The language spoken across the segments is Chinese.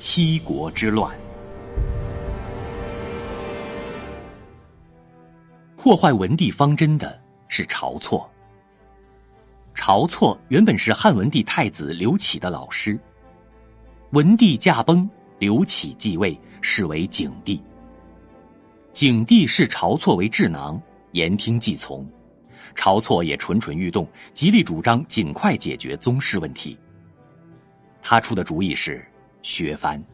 七国之乱。破坏文帝方针的是晁错。晁错原本是汉文帝太子刘启的老师，文帝驾崩，刘启继位，是为景帝。景帝视晁错为智囊，言听计从。晁错也蠢蠢欲动，极力主张尽快解决宗室问题。他出的主意是削藩。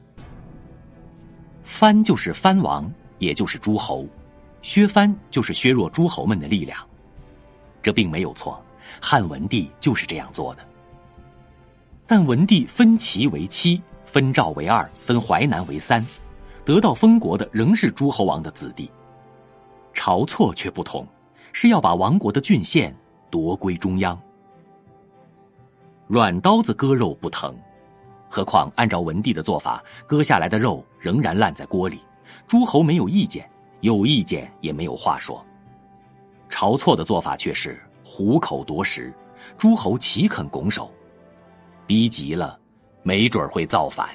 藩就是藩王，也就是诸侯，削藩就是削弱诸侯们的力量。这并没有错，汉文帝就是这样做的。但文帝分齐为七，分赵为二，分淮南为三，得到封国的仍是诸侯王的子弟。晁错却不同，是要把亡国的郡县夺归中央。软刀子割肉不疼，何况按照文帝的做法，割下来的肉仍然烂在锅里，诸侯没有意见，有意见也没有话说。晁错的做法却是虎口夺食，诸侯岂肯拱手？逼急了，没准会造反。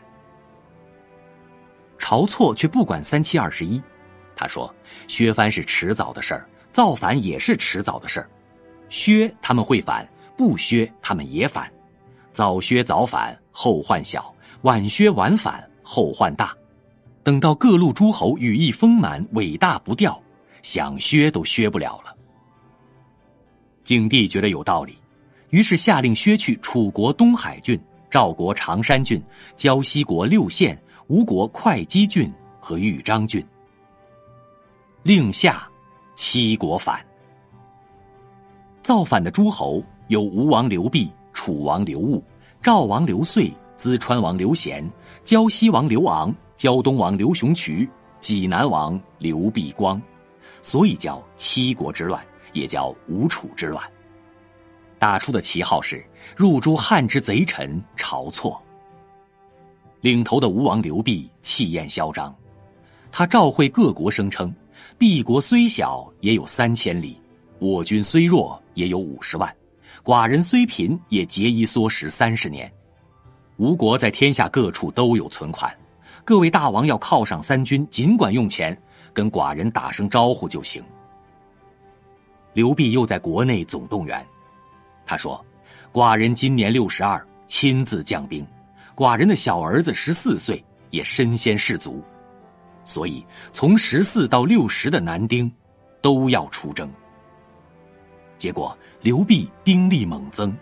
晁错却不管3721，他说削藩是迟早的事儿，造反也是迟早的事儿。削他们会反，不削他们也反。早削早反，后患小；晚削晚反，后患大。等到各路诸侯羽翼丰满，伟大不掉，想削都削不了了。景帝觉得有道理，于是下令削去楚国东海郡、赵国常山郡、胶西国6县、吴国会稽郡和豫章郡。令下，七国反。造反的诸侯有吴王刘濞、楚王刘戊、赵王刘遂、淄川王刘贤、胶西王刘昂、胶东王刘雄渠、济南王刘必光，所以叫七国之乱，也叫吴楚之乱。打出的旗号是入诛汉之贼臣晁错。领头的吴王刘濞气焰嚣张，他召会各国，声称濞国虽小也有3000里，我军虽弱也有50万，寡人虽贫也节衣缩食30年。吴国在天下各处都有存款，各位大王要犒赏三军，尽管用钱，跟寡人打声招呼就行。刘濞又在国内总动员，他说寡人今年62，亲自将兵，寡人的小儿子14岁，也身先士卒，所以从14到60的男丁都要出征。结果刘濞兵力猛增，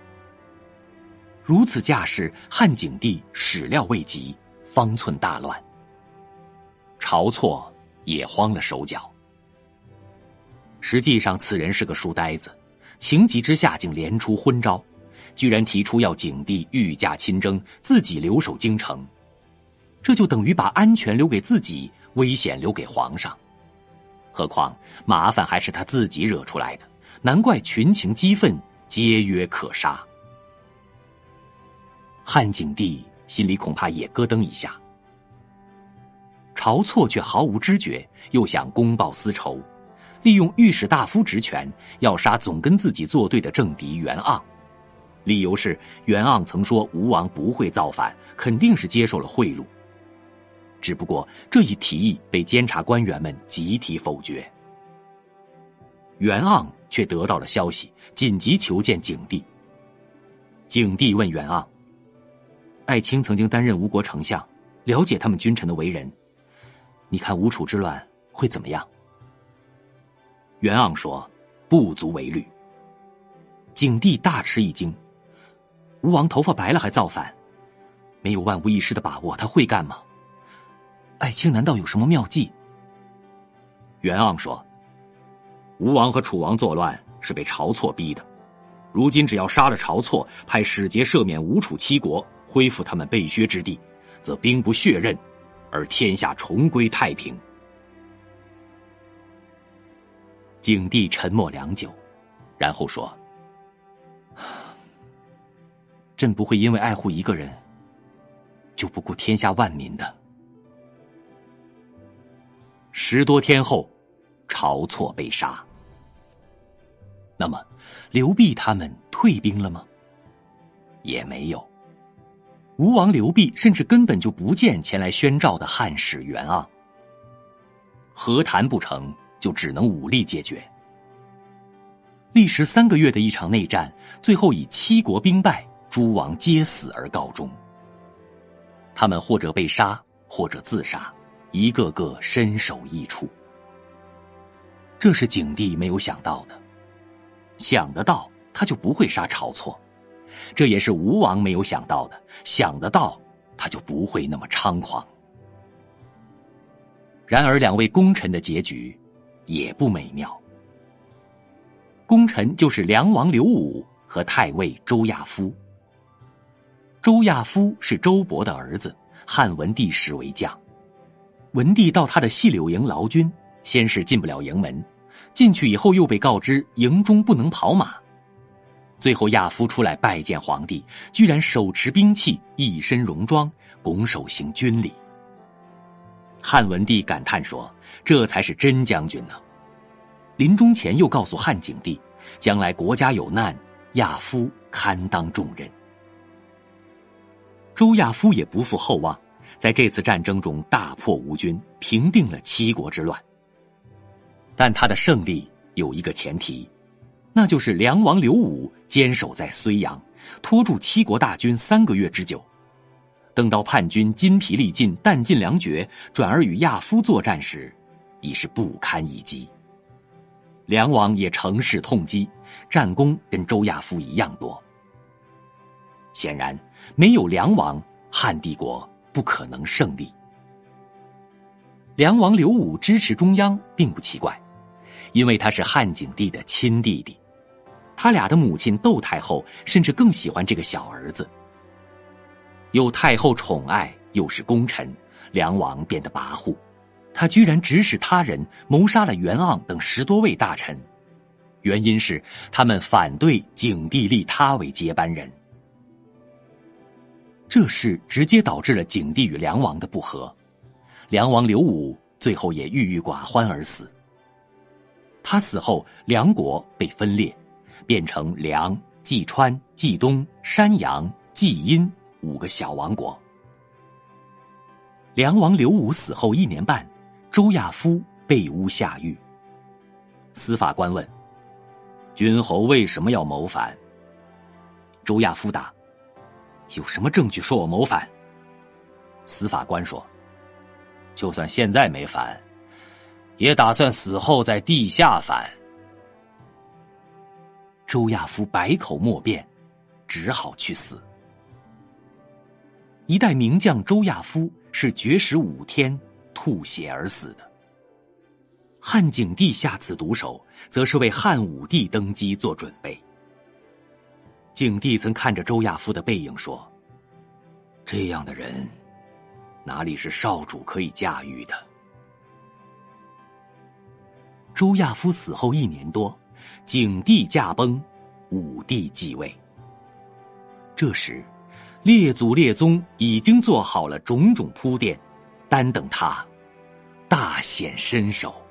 如此架势，汉景帝始料未及，方寸大乱。晁错也慌了手脚。实际上此人是个书呆子，情急之下竟连出昏招，居然提出要景帝御驾亲征，自己留守京城。这就等于把安全留给自己，危险留给皇上。何况麻烦还是他自己惹出来的，难怪群情激愤，皆曰可杀。汉景帝心里恐怕也咯噔一下。晁错却毫无知觉，又想公报私仇，利用御史大夫职权，要杀总跟自己作对的政敌袁盎。理由是袁盎曾说吴王不会造反，肯定是接受了贿赂。只不过这一提议被监察官员们集体否决。袁盎却得到了消息，紧急求见景帝。景帝问袁盎，爱卿曾经担任吴国丞相，了解他们君臣的为人，你看吴楚之乱会怎么样？袁盎说不足为虑。景帝大吃一惊，吴王头发白了还造反，没有万无一失的把握，他会干吗？爱卿难道有什么妙计？袁盎说，吴王和楚王作乱是被晁错逼的，如今只要杀了晁错，派使节赦免吴楚七国，恢复他们被削之地，则兵不血刃，而天下重归太平。景帝沉默良久，然后说，朕不会因为爱护一个人就不顾天下万民的。10多天后，晁错被杀。那么刘濞他们退兵了吗？也没有。 吴王刘濞甚至根本就不见前来宣召的汉使袁盎。和谈不成，就只能武力解决。历时3个月的一场内战，最后以7国兵败，诸王皆死而告终。他们或者被杀，或者自杀，一个个身首异处。这是景帝没有想到的，想得到他就不会杀晁错，这也是吴王没有想到的，想得到他就不会那么猖狂。然而2位功臣的结局也不美妙。功臣就是梁王刘武和太尉周亚夫。周亚夫是周勃的儿子，汉文帝时为将。文帝到他的细柳营劳军，先是进不了营门，进去以后又被告知营中不能跑马。最后亚夫出来拜见皇帝，居然手持兵器，一身戎装，拱手行军礼。汉文帝感叹说，这才是真将军呢。临终前又告诉汉景帝，将来国家有难，亚夫堪当重任。周亚夫也不负厚望，在这次战争中大破吴军，平定了7国之乱。但他的胜利有一个前提，那就是梁王刘武坚守在睢阳，拖住7国大军3个月之久。等到叛军筋疲力尽，弹尽粮绝，转而与亚夫作战时，已是不堪一击。梁王也乘势痛击，战功跟周亚夫一样多。显然，没有梁王，汉帝国不可能胜利。梁王刘武支持中央并不奇怪，因为他是汉景帝的亲弟弟，他俩的母亲窦太后甚至更喜欢这个小儿子。有太后宠爱，又是功臣，梁王变得跋扈，他居然指使他人谋杀了袁盎等10多位大臣，原因是他们反对景帝立他为接班人。这事直接导致了景帝与梁王的不和，梁王刘武最后也郁郁寡欢而死。他死后，梁国被分裂，变成梁、济川、济东、山阳、济阴5个小王国。梁王刘武死后1年半，周亚夫被诬下狱。司法官问：君侯为什么要谋反？周亚夫答：有什么证据说我谋反？司法官说：就算现在没反，也打算死后在地下反。周亚夫百口莫辩，只好去死。一代名将周亚夫是绝食5天，吐血而死的。汉景帝下此毒手，则是为汉武帝登基做准备。景帝曾看着周亚夫的背影说：这样的人，哪里是少主可以驾驭的？周亚夫死后1年多，景帝驾崩，武帝继位。这时，列祖列宗已经做好了种种铺垫，单等他大显身手。